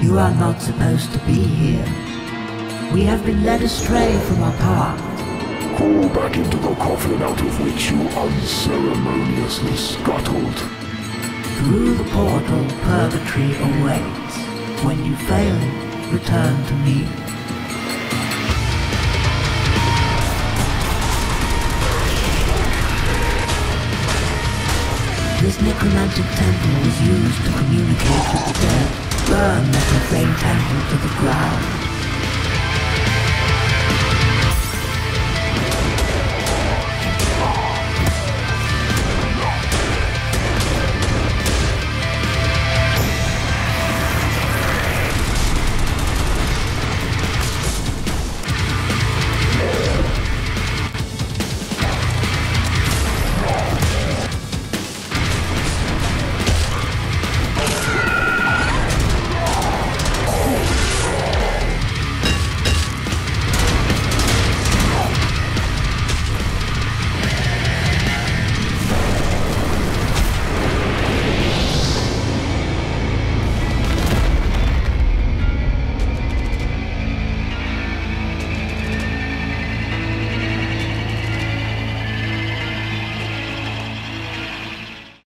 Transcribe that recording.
You are not supposed to be here. We have been led astray from our path. Crawl back into the coffin out of which you unceremoniously scuttled. Through the portal, Purgatory awaits. When you fail, return to me. This necromantic temple was used to communicate with the dead. Burn that profane temple to the ground.